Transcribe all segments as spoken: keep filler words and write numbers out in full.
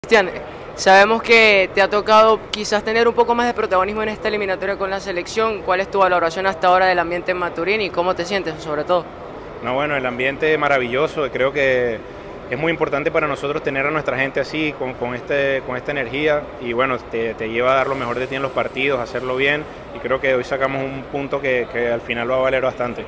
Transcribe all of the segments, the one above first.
Cristian, sabemos que te ha tocado quizás tener un poco más de protagonismo en esta eliminatoria con la selección. ¿Cuál es tu valoración hasta ahora del ambiente en Maturín y cómo te sientes sobre todo? No, bueno, el ambiente es maravilloso. Creo que es muy importante para nosotros tener a nuestra gente así, con, con, este, con esta energía, y bueno, te, te lleva a dar lo mejor de ti en los partidos, hacerlo bien, y creo que hoy sacamos un punto que, que al final va a valer bastante.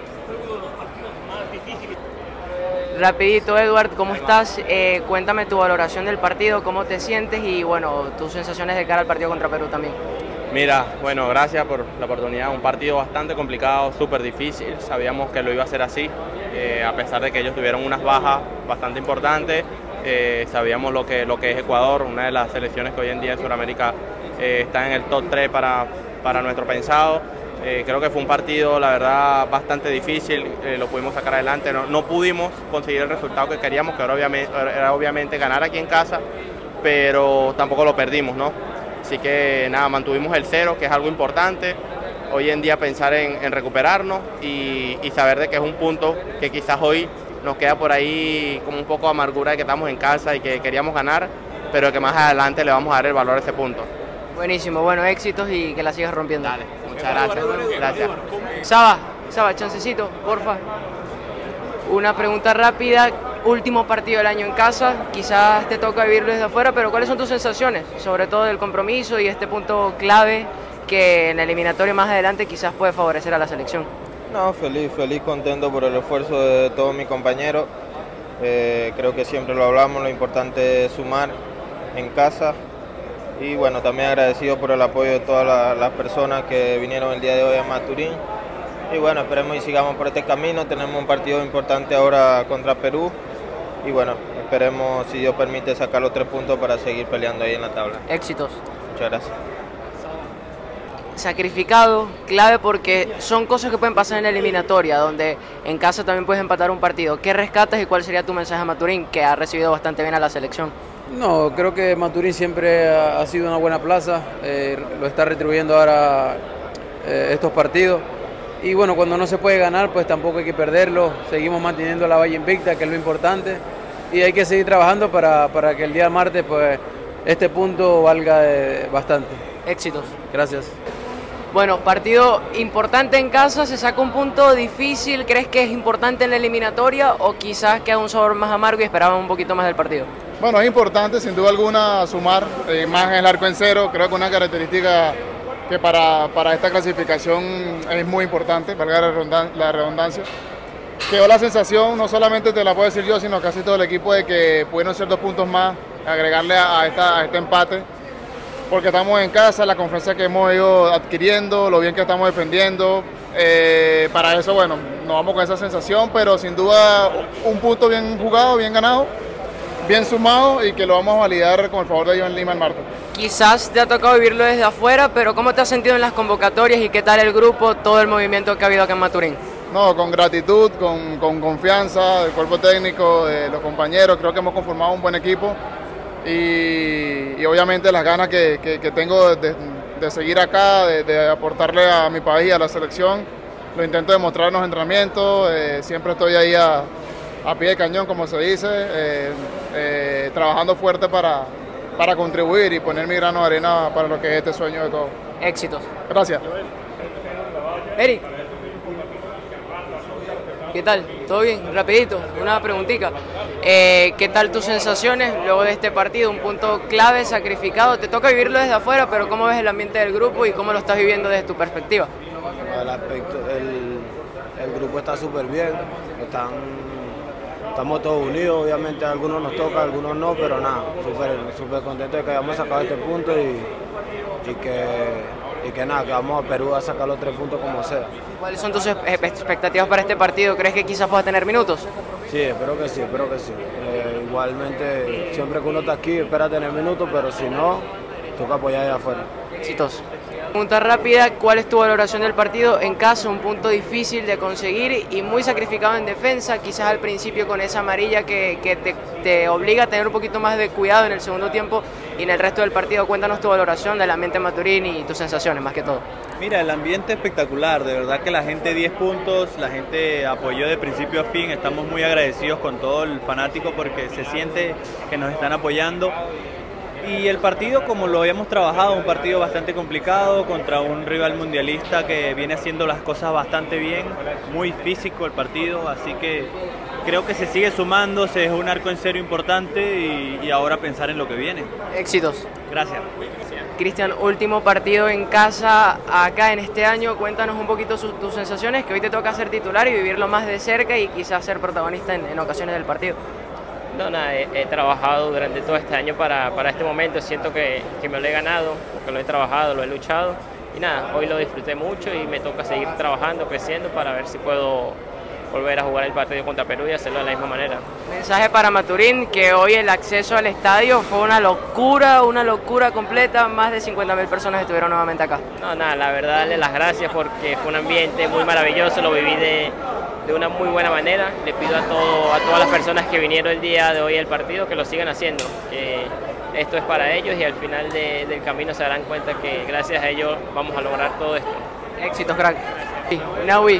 Rapidito, Edward, ¿cómo estás? Eh, cuéntame tu valoración del partido, cómo te sientes y bueno, tus sensaciones de cara al partido contra Perú también. Mira, bueno, gracias por la oportunidad. Un partido bastante complicado, súper difícil. Sabíamos que lo iba a ser así, eh, a pesar de que ellos tuvieron unas bajas bastante importantes. Eh, sabíamos lo que, lo que es Ecuador, una de las selecciones que hoy en día en Sudamérica eh, está en el top tres para, para nuestro pensado. Eh, creo que fue un partido, la verdad, bastante difícil. Eh, lo pudimos sacar adelante. No, no pudimos conseguir el resultado que queríamos, que era obviamente, era obviamente ganar aquí en casa, pero tampoco lo perdimos, ¿no? Así que nada, mantuvimos el cero, que es algo importante. Hoy en día pensar en, en recuperarnos y, y saber de que es un punto que quizás hoy nos queda por ahí como un poco de amargura de que estamos en casa y que queríamos ganar, pero que más adelante le vamos a dar el valor a ese punto. Buenísimo, bueno, éxitos y que la sigas rompiendo. Dale, muchas gracias. Gracias. Saba, Saba, chancecito, porfa. Una pregunta rápida. Último partido del año en casa, quizás te toca vivirlo desde afuera, pero ¿cuáles son tus sensaciones? Sobre todo del compromiso y este punto clave que en el eliminatorio más adelante quizás puede favorecer a la selección. No, feliz, feliz, contento por el esfuerzo de todos mis compañeros. Eh, creo que siempre lo hablamos, lo importante es sumar en casa. Y bueno, también agradecido por el apoyo de todas las, las personas que vinieron el día de hoy a Maturín. Y bueno, esperemos y sigamos por este camino. Tenemos un partido importante ahora contra Perú. Y bueno, esperemos, si Dios permite, sacar los tres puntos para seguir peleando ahí en la tabla. Éxitos. Muchas gracias. Sacrificado, clave porque son cosas que pueden pasar en la eliminatoria, donde en casa también puedes empatar un partido. ¿Qué rescatas y cuál sería tu mensaje a Maturín, que ha recibido bastante bien a la selección? No, creo que Maturín siempre ha sido una buena plaza, eh, lo está retribuyendo ahora eh, estos partidos. Y bueno, cuando no se puede ganar, pues tampoco hay que perderlo. Seguimos manteniendo la valla invicta, que es lo importante. Y hay que seguir trabajando para, para que el día martes, pues, este punto valga de, bastante. Éxitos. Gracias. Bueno, partido importante en casa, se saca un punto difícil. ¿Crees que es importante en la eliminatoria o quizás queda un sabor más amargo y esperaban un poquito más del partido? Bueno, es importante, sin duda alguna, sumar eh, más en el arco en cero. Creo que una característica que para, para esta clasificación es muy importante, valga la redundancia. Quedó la sensación, no solamente te la puedo decir yo, sino casi todo el equipo, de que pudieron ser dos puntos más, agregarle a, a, esta, a este empate, porque estamos en casa, la confianza que hemos ido adquiriendo, lo bien que estamos defendiendo. Eh, para eso, bueno, nos vamos con esa sensación, pero sin duda un punto bien jugado, bien ganado, bien sumado, y que lo vamos a validar con el favor de Dios en Lima el martes. Quizás te ha tocado vivirlo desde afuera, pero ¿cómo te has sentido en las convocatorias y qué tal el grupo, todo el movimiento que ha habido acá en Maturín? No, con gratitud, con, con confianza del cuerpo técnico, de los compañeros. Creo que hemos conformado un buen equipo y, y obviamente las ganas que, que, que tengo de, de seguir acá, de, de aportarle a mi país y a la selección. Lo intento demostrar en los entrenamientos, eh, siempre estoy ahí a, a pie de cañón, como se dice, eh, eh, trabajando fuerte para, para contribuir y poner mi grano de arena para lo que es este sueño de todos. Éxitos. Gracias. Eric. ¿Qué tal? ¿Todo bien? Rapidito, una preguntita. Eh, ¿Qué tal tus sensaciones luego de este partido? Un punto clave, sacrificado. Te toca vivirlo desde afuera, pero ¿cómo ves el ambiente del grupo y cómo lo estás viviendo desde tu perspectiva? El, aspecto, el, el grupo está súper bien, están, estamos todos unidos, obviamente a algunos nos toca, a algunos no, pero nada, súper súper contentos de que hayamos sacado este punto y, y, que, y que nada, que vamos a Perú a sacar los tres puntos como sea. ¿Cuáles son tus expectativas para este partido? ¿Crees que quizás puedas tener minutos? Sí, espero que sí, espero que sí. Eh, igualmente, siempre que uno está aquí espera tener minutos, pero si no, toca apoyar allá afuera. Éxitos. Pregunta rápida, ¿cuál es tu valoración del partido? En casa, un punto difícil de conseguir y muy sacrificado en defensa, quizás al principio con esa amarilla que, que te, te obliga a tener un poquito más de cuidado en el segundo tiempo y en el resto del partido. Cuéntanos tu valoración del ambiente en Maturín y tus sensaciones, más que todo. Mira, el ambiente espectacular, de verdad que la gente diez puntos, la gente apoyó de principio a fin, estamos muy agradecidos con todo el fanático porque se siente que nos están apoyando. Y el partido, como lo habíamos trabajado, un partido bastante complicado contra un rival mundialista que viene haciendo las cosas bastante bien, muy físico el partido, así que creo que se sigue sumando, se dejó un arco en cero importante y, y ahora pensar en lo que viene. Éxitos. Gracias. Cristian, último partido en casa acá en este año, cuéntanos un poquito su, tus sensaciones, que hoy te toca ser titular y vivirlo más de cerca y quizás ser protagonista en, en ocasiones del partido. No, nada, he, he trabajado durante todo este año para, para este momento, siento que, que me lo he ganado, porque lo he trabajado, lo he luchado y nada, hoy lo disfruté mucho y me toca seguir trabajando, creciendo para ver si puedo volver a jugar el partido contra Perú y hacerlo de la misma manera. Mensaje para Maturín, que hoy el acceso al estadio fue una locura, una locura completa, más de cincuenta mil personas estuvieron nuevamente acá. No, nada, la verdad darle las gracias porque fue un ambiente muy maravilloso, lo viví de, de una muy buena manera. Le pido a, todo, a todas las personas que vinieron el día de hoy al partido que lo sigan haciendo, que esto es para ellos y al final de, del camino se darán cuenta que gracias a ellos vamos a lograr todo esto. Éxitos, crack. Nahui,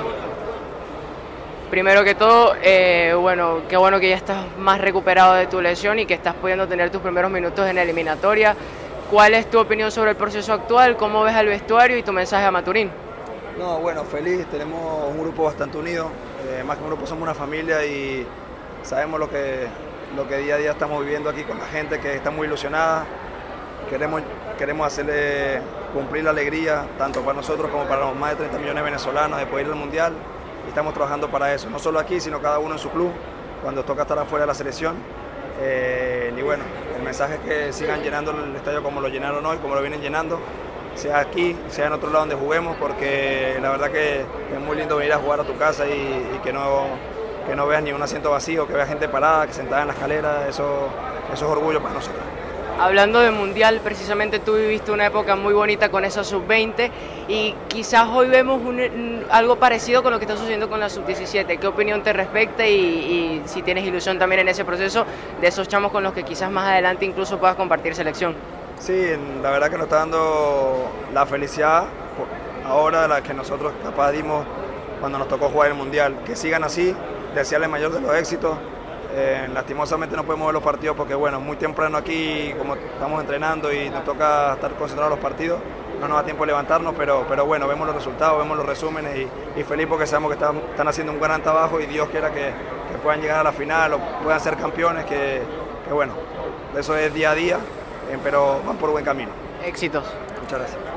primero que todo, eh, bueno, qué bueno que ya estás más recuperado de tu lesión y que estás pudiendo tener tus primeros minutos en la eliminatoria. ¿Cuál es tu opinión sobre el proceso actual? ¿Cómo ves al vestuario y tu mensaje a Maturín? No, bueno, feliz, tenemos un grupo bastante unido, eh, más que un grupo somos una familia y sabemos lo que, lo que día a día estamos viviendo aquí con la gente que está muy ilusionada. Queremos, queremos hacerle cumplir la alegría tanto para nosotros como para los más de treinta millones de venezolanos de poder ir al Mundial. Y estamos trabajando para eso, no solo aquí, sino cada uno en su club, cuando toca estar afuera de la selección. Eh, y bueno, el mensaje es que sigan llenando el estadio como lo llenaron hoy, como lo vienen llenando, sea aquí, sea en otro lado donde juguemos, porque la verdad que es muy lindo venir a jugar a tu casa y, y que, no, que no veas ni un asiento vacío, que veas gente parada, que sentada en la escalera, eso, eso es orgullo para nosotros. Hablando de Mundial, precisamente tú viviste una época muy bonita con esa sub veinte y quizás hoy vemos un, algo parecido con lo que está sucediendo con la sub diecisiete. ¿Qué opinión te respecta y, y si tienes ilusión también en ese proceso de esos chamos con los que quizás más adelante incluso puedas compartir selección? Sí, la verdad que nos está dando la felicidad ahora, la que nosotros capaz dimos cuando nos tocó jugar el Mundial. Que sigan así, desearles mayor de los éxitos. Eh, lastimosamente no podemos ver los partidos porque bueno, muy temprano aquí, como estamos entrenando y nos toca estar concentrados en los partidos, no nos da tiempo de levantarnos, pero, pero bueno, vemos los resultados, vemos los resúmenes y, y feliz porque sabemos que están, están haciendo un gran trabajo y Dios quiera que, que puedan llegar a la final o puedan ser campeones, que, que bueno, eso es día a día, eh, pero van por buen camino. Éxitos. Muchas gracias.